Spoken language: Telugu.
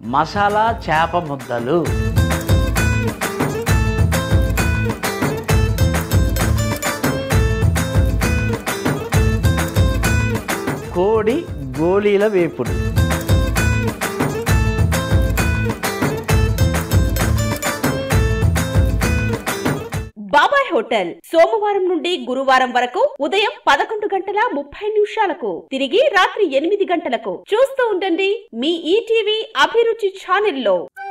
మసాలా చేప ముద్దలు, కోడి గోళీల వేపుడు, బాబాయ్ హోటల్ సోమవారం నుండి గురువారం వరకు ఉదయం 11:30 తిరిగి రాత్రి 8 గంటలకు. చూస్తూ ఉండండి మీ ఈటీవీ అభిరుచి ఛానల్లో.